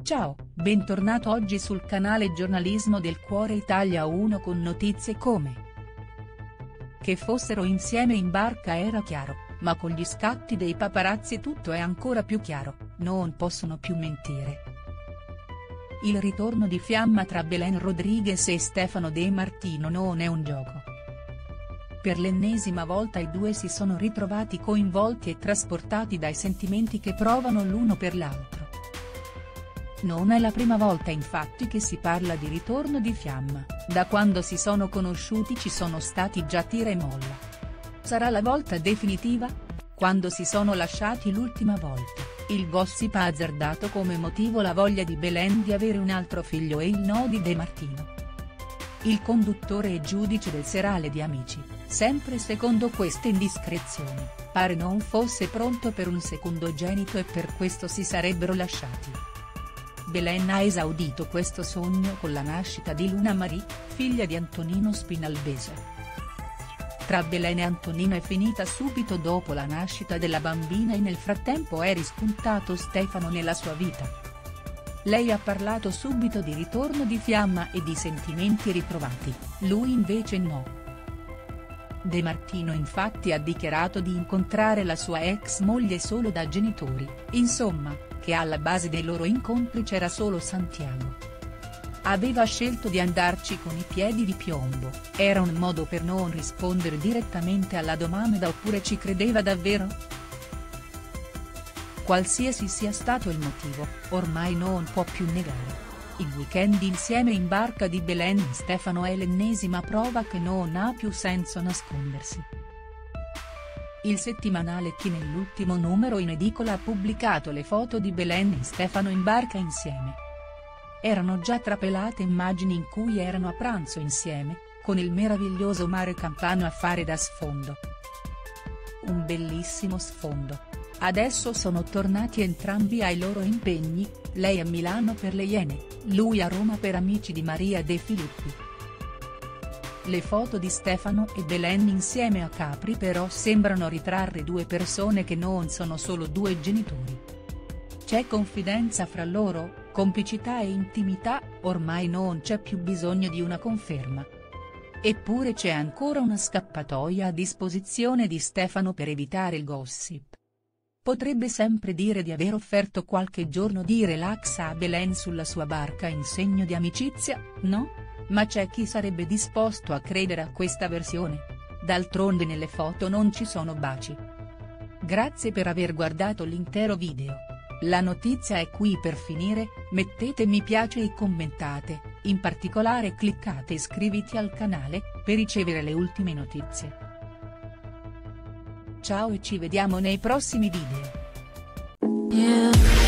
Ciao, bentornato oggi sul canale Giornalismo del Cuore Italia 1 con notizie come: che fossero insieme in barca era chiaro, ma con gli scatti dei paparazzi tutto è ancora più chiaro, non possono più mentire. Il ritorno di fiamma tra Belen Rodriguez e Stefano De Martino non è un gioco. Per l'ennesima volta i due si sono ritrovati coinvolti e trasportati dai sentimenti che provano l'uno per l'altro. Non è la prima volta infatti che si parla di ritorno di fiamma, da quando si sono conosciuti ci sono stati già tira e molla. Sarà la volta definitiva? Quando si sono lasciati l'ultima volta, il gossip ha azzardato come motivo la voglia di Belen di avere un altro figlio e il no di De Martino. Il conduttore e giudice del serale di Amici, sempre secondo queste indiscrezioni, pare non fosse pronto per un secondogenito e per questo si sarebbero lasciati. Belen ha esaudito questo sogno con la nascita di Luna Marie, figlia di Antonino Spinalbese. Tra Belen e Antonino è finita subito dopo la nascita della bambina e nel frattempo è rispuntato Stefano nella sua vita. Lei ha parlato subito di ritorno di fiamma e di sentimenti ritrovati, lui invece no. De Martino infatti ha dichiarato di incontrare la sua ex moglie solo da genitori, insomma, che alla base dei loro incontri c'era solo Santiago. Aveva scelto di andarci con i piedi di piombo, era un modo per non rispondere direttamente alla domanda oppure ci credeva davvero? Qualsiasi sia stato il motivo, ormai non può più negare. Il weekend insieme in barca di Belen e Stefano è l'ennesima prova che non ha più senso nascondersi. Il settimanale Chi nell'ultimo numero in edicola ha pubblicato le foto di Belen e Stefano in barca insieme. Erano già trapelate immagini in cui erano a pranzo insieme, con il meraviglioso mare campano a fare da sfondo. Un bellissimo sfondo. Adesso sono tornati entrambi ai loro impegni, lei a Milano per le Iene, lui a Roma per Amici di Maria De Filippi. Le foto di Stefano e Belen insieme a Capri però sembrano ritrarre due persone che non sono solo due genitori. C'è confidenza fra loro, complicità e intimità, ormai non c'è più bisogno di una conferma. Eppure c'è ancora una scappatoia a disposizione di Stefano per evitare il gossip. Potrebbe sempre dire di aver offerto qualche giorno di relax a Belen sulla sua barca in segno di amicizia, no? Ma c'è chi sarebbe disposto a credere a questa versione. D'altronde nelle foto non ci sono baci. Grazie per aver guardato l'intero video. La notizia è qui per finire, mettete mi piace e commentate, in particolare cliccate iscriviti al canale, per ricevere le ultime notizie. Ciao e ci vediamo nei prossimi video.